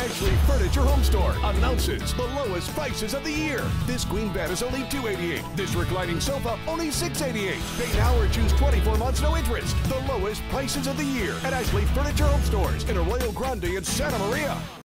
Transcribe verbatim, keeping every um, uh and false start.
Ashley Furniture Homestore announces the lowest prices of the year. This queen bed is only two hundred eighty-eight dollars. This reclining sofa only six hundred eighty-eight dollars. Pay now or choose twenty-four months, no interest. The lowest prices of the year at Ashley Furniture Homestores in Arroyo Grande and Santa Maria.